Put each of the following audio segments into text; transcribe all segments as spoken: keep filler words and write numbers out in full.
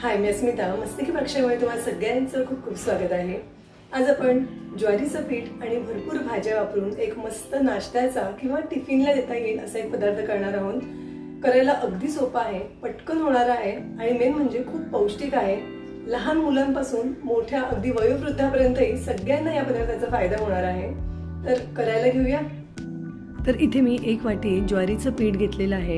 हाय, मी अस्मिता. मस्तिकी पक्षामध्ये तुम्हाला सगळ्यांचं खूप खूप स्वागत आहे. आज आपण ज्वारीचं पीठ आणि भरपूर भाज्या वापरून एक मस्त नाश्त्याचा किंवा टिफिनला देता येईल असा एक पदार्थ करणार आहोत. करायला अगदी सोपा आहे, पटकन होणारा आहे आणि मेन म्हणजे खूप पौष्टिक आहे. लहान मुलांपासून मोठ्या अगदी वयोवृद्धापर्यंतही सगळ्यांना या पदार्थाचा फायदा होणार आहे. तर करायला घेऊया. तर इथे मी एक वाटी ज्वारीचं पीठ घेतलेलं आहे.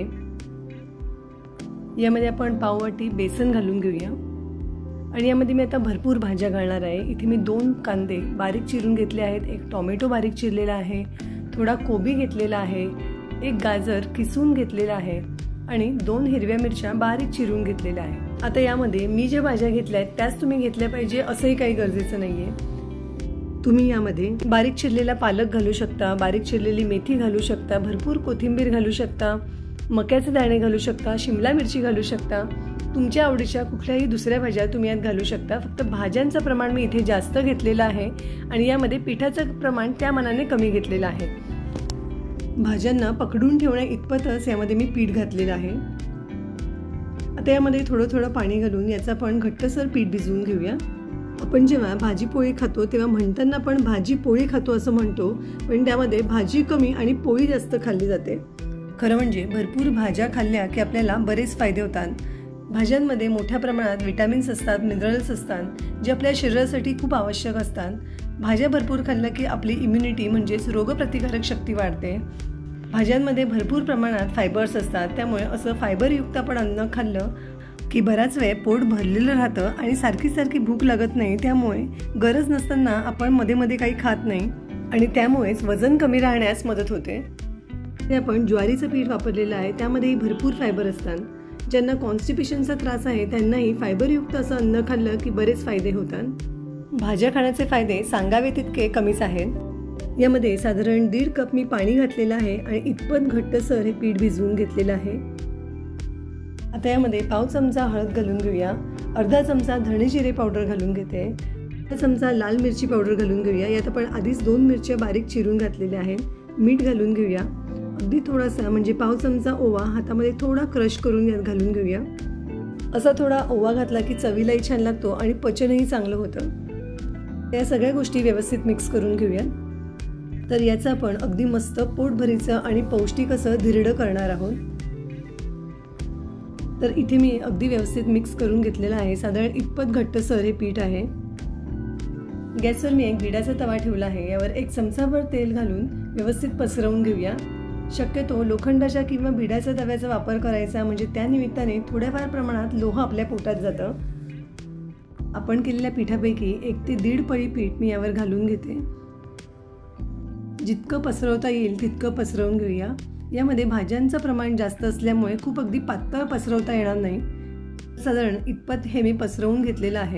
यामध्ये आपण पाव वाटी बेसन घालून घेऊया आणि यामध्ये मी आता भरपूर भाज्या घालणार आहे. इथे मी दोन कांदे बारीक चिरून घेतले आहेत, एक टोमॅटो बारीक चिरलेला आहे, थोडा कोबी घेतलेला आहे, एक गाजर किसून घेतलेला आहे आणि दोन हिरव्या मिरच्या बारीक चिरून घेतलेल्या आहे. आता यामध्ये मी ज्या भाज्या घेतल्या आहेत त्याच तुम्ही घेतल्या पाहिजे असंही काही गरजेचं नाहीये. तुम्ही यामध्ये बारीक चिरलेला पालक घालू शकता, बारीक चिरलेली मेथी घालू शकता, भरपूर कोथिंबीर घालू शकता, मक्याचे दाणे घालू शकता, शिमला मिरची घालू शकता. तुमच्या आवडीच्या कुठल्याही दुसऱ्या भाज्या तुम्ही यात घालू शकता. फक्त भाज्यांचं प्रमाण मी इथे जास्त घेतलेलं आहे आणि यामध्ये पिठाचं प्रमाण त्या मानाने कमी घेतलेलं आहे. भाज्यांना पकडून ठेवण्या इतपतच यामध्ये मी पीठ घातलेलं आहे. आता यामध्ये थोडं थोडं पाणी घालून याचं आपण घट्टसर पीठ भिजवून घेऊया. आपण जेव्हा भाजी पोळी खातो तेव्हा म्हणताना आपण भाजी पोळी खातो असं म्हणतो, पण त्यामध्ये भाजी कमी आणि पोळी जास्त खाल्ली जाते. खरं म्हणजे भरपूर भाज्या खाल्ल्या की आपल्याला बरेच फायदे होतात. भाज्यांमध्ये मोठ्या प्रमाणात विटॅमिन्स असतात, मिनरल्स असतात, जे आपल्या शरीरासाठी खूप आवश्यक असतात. भाज्या भरपूर खाल्ल्या की आपली इम्युनिटी म्हणजेच रोगप्रतिकारक शक्ती वाढते. भाज्यांमध्ये भरपूर प्रमाणात फायबर्स असतात, त्यामुळे असं फायबरयुक्त आपण अन्न खाल्लं की बराच वेळ पोट भरलेलं राहतं आणि सारखी सारखी भूक लागत नाही. त्यामुळे गरज नसताना आपण मध्ये मध्ये काही खात नाही आणि त्यामुळेच वजन कमी राहण्यास मदत होते. ते आपण ज्वारीचं पीठ वापरलेलं आहे, त्यामध्येही भरपूर फायबर असतात. ज्यांना कॉन्स्टिपेशनचा त्रास आहे त्यांनाही फायबरयुक्त असं अन्न खाल्लं की बरेच फायदे होतात. भाज्या खाण्याचे फायदे सांगावे तितके कमीच आहेत. यामध्ये साधारण दीड कप मी पाणी घातलेलं आहे आणि इतपत घट्टसर हे पीठ भिजवून घेतलेलं आहे. आता यामध्ये पाव चमचा हळद घालून घेऊया, अर्धा चमचा धणे जिरे पावडर घालून घेते, अर्धा चमचा लाल मिरची पावडर घालून घेऊया. यात आपण आधीच दोन मिरच्या बारीक चिरून घातलेल्या आहेत. मीठ घालून घेऊया, अगदी थोडासा म्हणजे पाव चमचा ओवा हातामध्ये थोडा क्रश करून यात घालून घेऊया. असा थोडा ओवा घातला की चवीलाही छान लागतो आणि पचनही चांगलं होतं. या सगळ्या गोष्टी व्यवस्थित मिक्स करून घेऊया. तर याचं आपण अगदी मस्त पोटभरीचं आणि पौष्टिक असं धिरडं करणार आहोत. तर इथे मी अगदी व्यवस्थित मिक्स करून घेतलेलं आहे. साधारण इतपत घट्टसर हे पीठ आहे. गॅसवर मी एक बिडाचा तवा ठेवला आहे. यावर एक चमचाभर तेल घालून व्यवस्थित पसरवून घेऊया. शक्यतो लोखंडाच्या किंवा भिडाच्या तव्याचा वापर करायचा, म्हणजे त्या निमित्ताने थोड्याफार प्रमाणात लोह आपल्या पोटात जातं. आपण केलेल्या पिठापैकी एक ते दीड पळी पीठ मी यावर घालून घेते. जितकं पसरवता येईल तितकं पसरवून घेऊया. यामध्ये भाज्यांचं प्रमाण जास्त असल्यामुळे खूप अगदी पातळ पसरवता येणार नाही. साधारण इतपत हे मी पसरवून घेतलेलं आहे.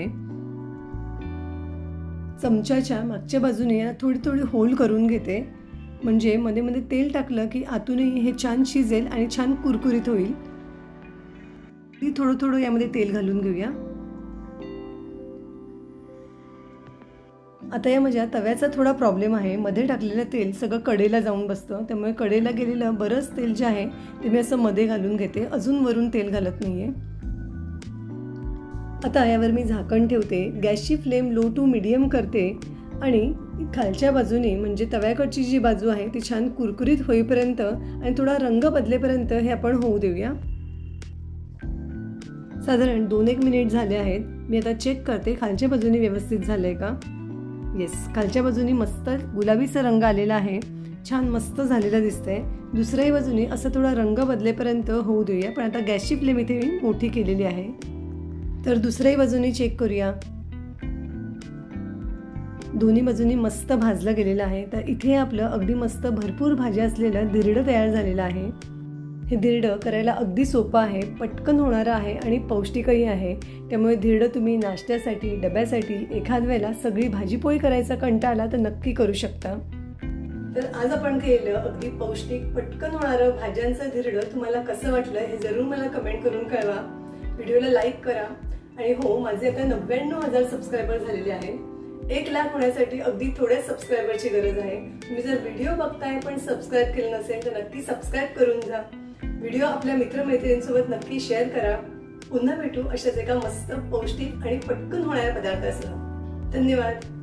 चमच्याच्या मागच्या बाजूने याला थोडी थोडी होल करून घेते, म्हणजे मध्ये मध्ये तेल टाकलं की आतूनही हे छान शिजेल आणि छान कुरकुरीत होईल. थोडं थोडं यामध्ये तेल घालून घेऊया. आता या माझ्या तव्याचा थोडा प्रॉब्लेम आहे. मध्ये टाकलेलं तेल सगळं कडेला जाऊन बसतं, त्यामुळे कडेला गेलेलं बरंच तेल जे आहे ते मी असं मध्ये घालून घेते. अजून वरून तेल घालत नाहीये. आता यावर मी झाकण ठेवते. गॅसची फ्लेम लो टू मीडियम करते आणि खालच्या बाजूने म्हणजे तव्याकडची जी बाजू आहे ती छान कुरकुरीत होईपर्यंत आणि थोडा रंग बदलेपर्यंत हे आपण होऊ देऊया. साधारण दोन एक मिनिट झाले आहेत. मी आता चेक करते खालच्या बाजूने व्यवस्थित झालंय का. येस, खालच्या बाजूने मस्त गुलाबीचा रंग आलेला आहे, छान मस्त झालेला दिसतंय. दुसऱ्याही बाजूने असं थोडा रंग बदलेपर्यंत होऊ देऊया. पण आता गॅसची फ्लेम इथे मी मोठी केलेली आहे. तर दुसऱ्याही बाजूने चेक करूया. दोन्ही बाजूनी मस्त भाजलं गेलेलं आहे. तर इथे आपलं अगदी मस्त भरपूर भाज्या असलेलं धिरडं तयार झालेलं आहे. हे धिरडं करायला अगदी सोपं आहे, पटकन होणारं आहे आणि पौष्टिकही आहे. त्यामुळे धिरडं तुम्ही नाश्त्यासाठी, डब्यासाठी, एखाद वेळेला सगळी भाजीपोळी करायचा कंटाळा तर नक्की करू शकता. तर आज आपण केलेलं अगदी पौष्टिक पटकन होणारं भाज्यांचं धिरडं तुम्हाला कसं वाटलं हे जरूर मला कमेंट करून कळवा. व्हिडिओला लाईक करा आणि हो, माझे आता नव्याण्णव हजार सबस्क्रायबर झालेले आहेत. एक लाख होण्यासाठी अगदी थोड्या सबस्क्रायबरची गरज आहे. तुम्ही जर व्हिडिओ बघताय पण सबस्क्राईब केलं नसेल तर नक्की सबस्क्राईब करून जा. व्हिडिओ आपल्या मित्रमैत्रिणींसोबत नक्की शेअर करा. पुन्हा भेटू अशाच एका मस्त पौष्टिक आणि पटकन होणाऱ्या पदार्थासह. धन्यवाद.